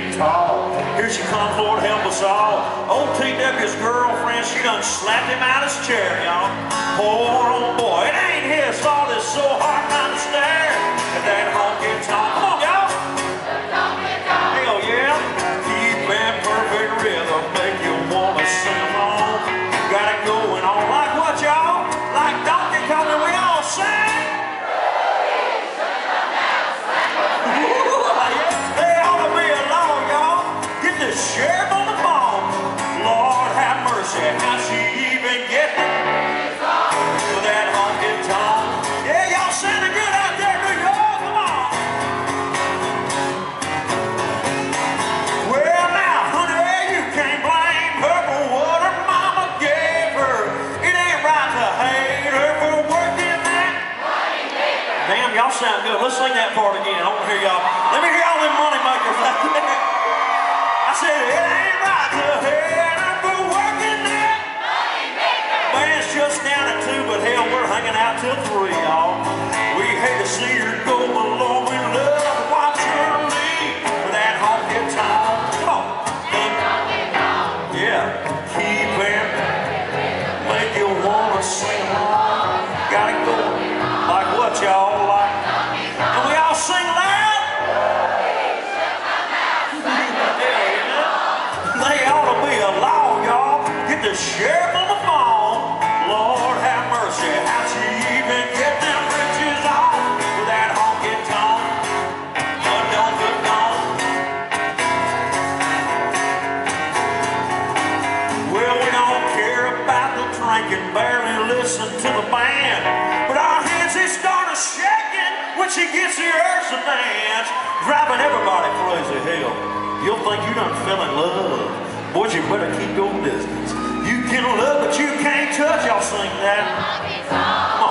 feet tall. Here she comes, Lord help us all. Old T.W.'s girlfriend, she done slapped him out his chair, y'all. Poor old boy, it ain't his fault, it's so hard not to stare at that honky-tonk. Come on, y'all. Hell yeah. Keep that perfect rhythm, make you wanna sing along. Got it going on like what, y'all? Like Donkey Kong, and we all sing. Sheriff on the phone, Lord have mercy, how she even get with that honky-tonk? Yeah, y'all sounding good out there, New York, come on. Well now, honey, you can't blame her for what her mama gave her. It ain't right to hate her for working that. Damn, y'all sound good. Let's sing that part again. I want to hear y'all. Let me hear all them money makers out there. I said it ain't right to hate her for working that. Band's just down at 2, but hell, we're hanging out till 3, y'all. We hate to see her go, but Lord, we love to watch her leave with that honky-tonk. Come on. Yeah, keep it, make you wanna sing along. Gotta go like what, y'all? Like, and we all sing loud. They ought to be a law, y'all. Get the sheriff on the phone. Lord have mercy, how'd she even get them bridges off with that honky-tonk? Well, we don't care about the drinking, barely listen to the band, but our hands, they start shaking when she gets the urge to dance, driving everybody crazy. Hell, you'll think you done fell in love. Boys, you better keep your distance. You can love, but you can't touch. Y'all sing that.